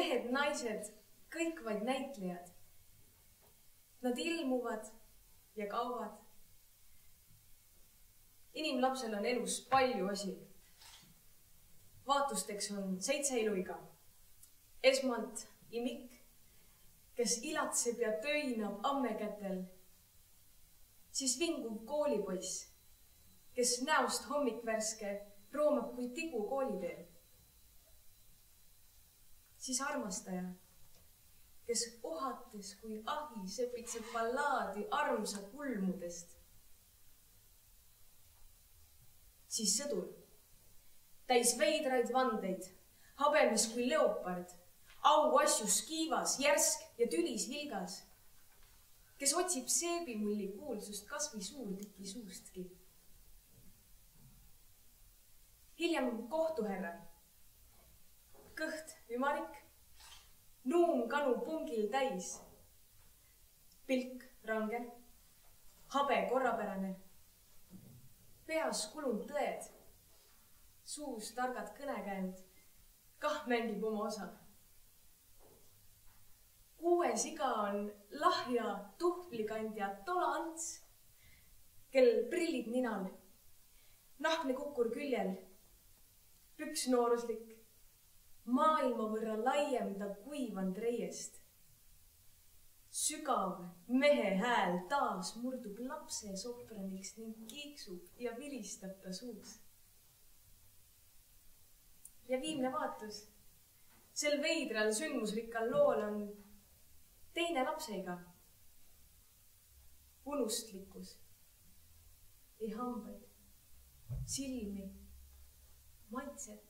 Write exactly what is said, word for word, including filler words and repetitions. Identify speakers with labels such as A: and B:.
A: mehed, naised, kõik vaid näitlejad. Nad ilmuvad ja kauvad. Inimlapsel on elus palju asi. Vaatusteks on seitse iluiga. Esmalt imik, kes ilatseb ja töinab ammekätel. Siis vinguv koolipoiss, kes näost hommikvärske roomab kui tigu kooliteel. Siis armastaja, kes ohates kui ahi sepitseb ballaadi armsa kulmudest. Siis sõdur, täis veidraid vandeid, habemes kui leopard, au asjus kiivas, järsk ja tülis vilgas, kes otsib seebimulli kuulsust kasvi suurtüki suustki. Hiljem kohtuherra, kõht ümarik, nuum kanu pungil täis, pilk range, habe korrapärane, peas kulunud tõed, suus targad kõnekäinud, kah mängib oma osa. Kuues iga on lahja tuhvlikandja Tola Ants, kel prillid ninal, nahkne kukkur küljel, püks nooruslik, maailma võrra laiem ta kuivand reiest. Sügav mehe hääl taas murdub lapse sopraniks ning kiiksub ja viristab ta suus. Ja viimne vaatus, sel veidral sündmusrikkal lool on teine lapseiga. Unustlikkus, ei hambaid, silmi, maitset.